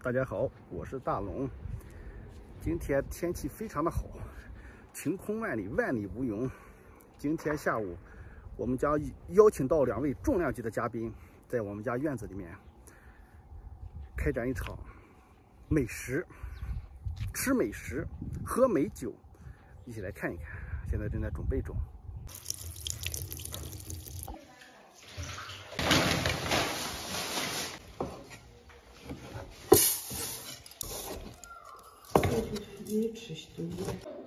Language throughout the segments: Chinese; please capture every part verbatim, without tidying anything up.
大家好，我是大龙。今天天气非常的好，晴空万里，万里无云。今天下午，我们将邀请到两位重量级的嘉宾，在我们家院子里面开展一场美食、吃美食、喝美酒，一起来看一看。现在正在准备中。 你吃多了。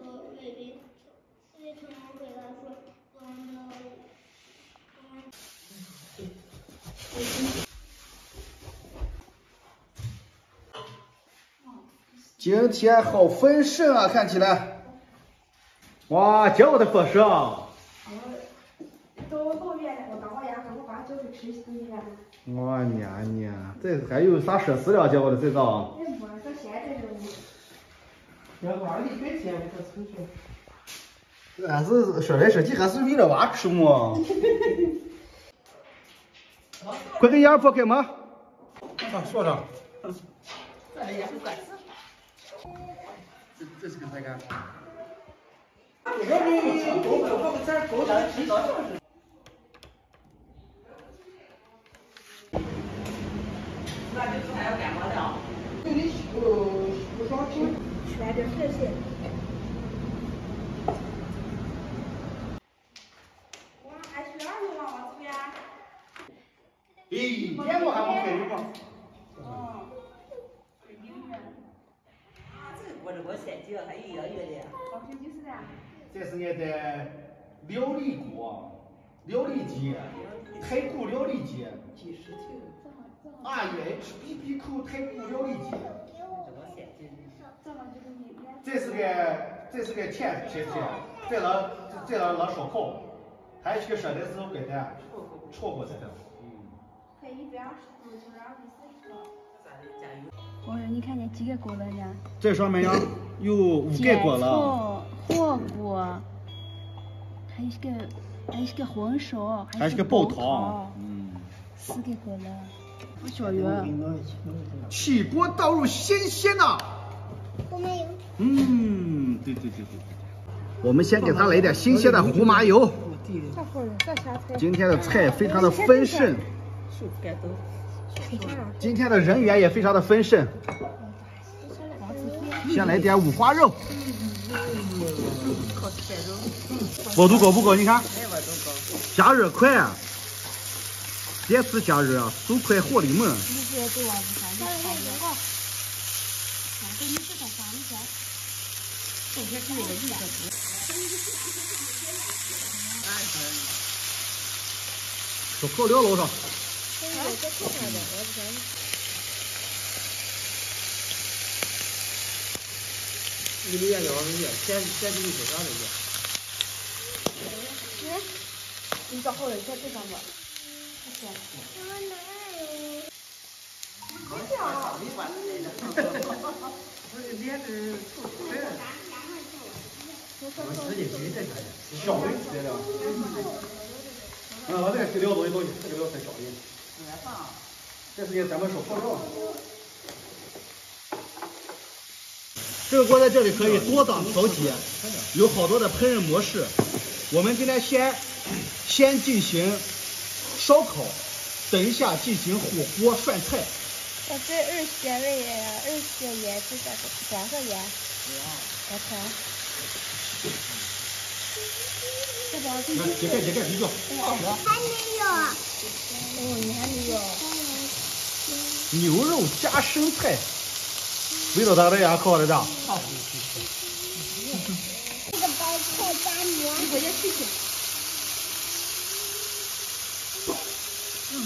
今天好丰盛啊，看起来。哇，这我的伙食啊！ 都都原来我当我牙我把酒给吃死你了。 我娘娘，这还有啥设施了？这我的这道。 哎妈，这现在这种。 要娃离开天不可出去。 这还是说来说去还是为了娃吃嘛。快给牙破开门。啊，说上。 这也不管事。 这这是个啥干？ 我们狗狗我们这狗长提早就是。那就是还要干嘛的？给你洗不洗双清。 来点特写。哇，还是二楼往往这边。 咦，见过还往北吗？ 哦。 啊，这我这我先记了，还一样一样的。 好吃就是的。 这是俺的料理锅，料理机，太古料理机。 几十斤。 R E H B B Q 太古料理机。 这是个这是个甜皮皮，在那在那那烧烤，还有一个说的是给的炒过来的。嗯。 可以一百二十度，就让你试一个。 我说你看见几个锅了呢？ 这上面呀有五个锅了。 火锅，还有一个还有一个红烧， 还是个煲汤。嗯。 四个锅了。我小鱼。 起锅倒入鲜鲜的。 我没有。 嗯，对对对对对。我们先给他来点新鲜的胡麻油。今天的菜非常的丰盛。今天的人员也非常的丰盛。先来点五花肉。温度高不高？你看。加热快。别吃加热啊，速快火力猛。说泡料楼上。 你们也聊这些，先先给你说啥这些？ 嗯，你找好了，在这上面。我哪有？这样。 不是脸是臭臭的。我直接直接这个， 小的材料。嗯，我这个是料东西东西，这个料太小的。这是给咱们手泡料。这个锅在这里可以多档调节，有好多的烹饪模式。我们今天先先进行烧烤，等一下进行火锅涮菜。 我这二十味二十盐，这个多少盐？我看。这包来，解开解开啤酒。 还没有。 哦，你还没有。 牛肉加生菜，味道咋的呀？烤的这。 这个包菜加馍。 我要去去。嗯。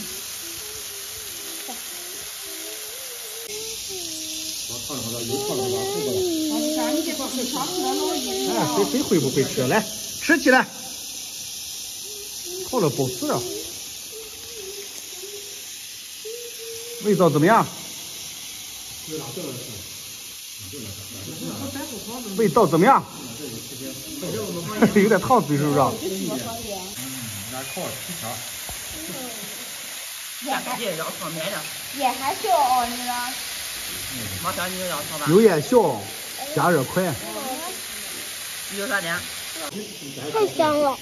我烫好了，油烫好了，后过来。 你这包会炒出来老一哎，谁谁会不会吃？来，吃起来。好了，保持了。味道怎么样？味道怎么样？有点烫嘴，是不是？ 拿烤皮条。也还也要放面的。 也还小哦，你了。 马上你就要炒饭。 油烟小，加热快。 你有啥的？ 太香了。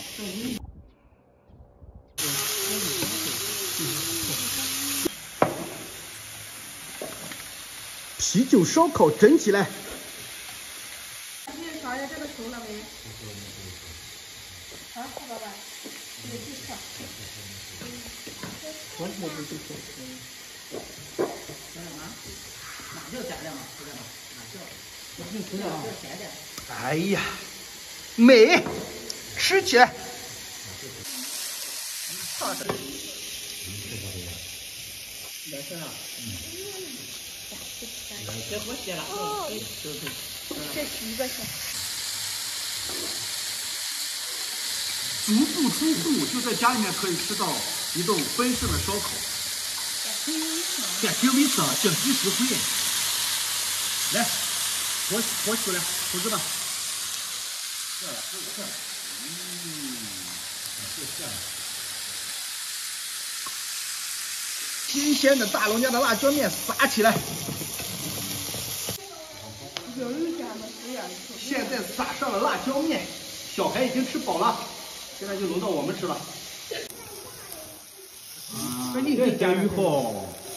啤酒烧烤整起来。 你尝一下这个熟了没？啊，好宝贝，你去吃。 我我就就说，那什么，辣椒加点嘛，知道吗？辣椒，我给你吃点啊，咸点。 哎呀，美，吃起来。 好吃。来吃啊。这我写了， 哦， 对对。 这是一个小。 足不出户就在家里面可以吃到一顿丰盛的烧烤，这挺美食，经济实惠。来，我我出来，同志们。这这这，嗯，这这。新鲜的大龙家的辣椒面撒起来。现在撒上了辣椒面，小孩已经吃饱了，现在就轮到我们吃了。啊，这家鱼好，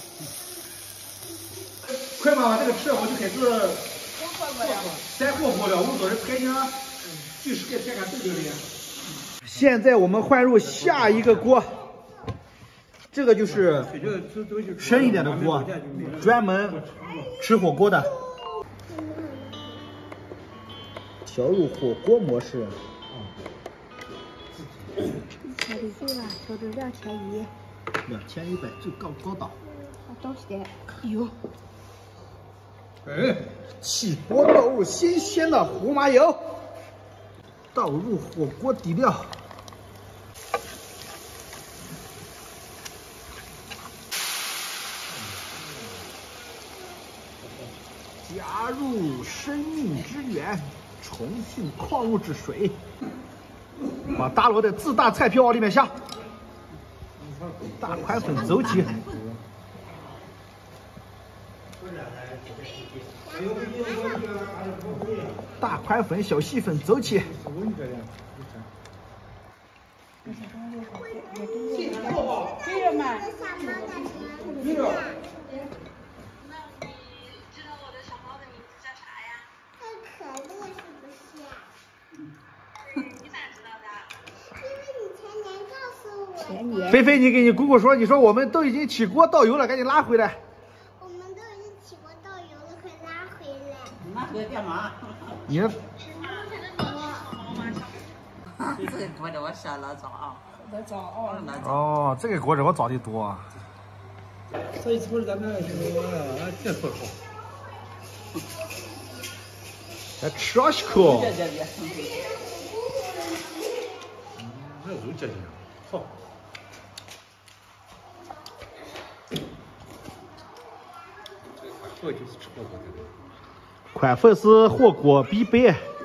快把把这个吃了，我就开始再火锅了。我们昨天拍呢，就是给拍看这个的。现在我们换入下一个锅，这个就是深一点的锅，专门吃火锅的。调入火锅模式。 调的贵了，调的两千一。 两千一百最高高档。 东西有。 哎，起锅倒入新鲜的胡麻油，倒入火锅底料。加入生命之源重庆矿物质水，把大罗的自大菜票往里面下，大宽粉走起，大宽粉小细粉走起。 这个嘛， 这个。菲菲，你给你姑姑说，你说我们都已经起锅倒油了，赶紧拉回来。 我们都已经起锅倒油了，快拉回来。 拉回来干嘛？ 你这个锅子我下了早啊，那早哦。 哦，这个锅子我早的多。 这一次不是咱们说这不好。 来吃上去口。 姐姐姐。 嗯，那肉姐姐好。这就是吃火锅的。 宽粉是火锅必备。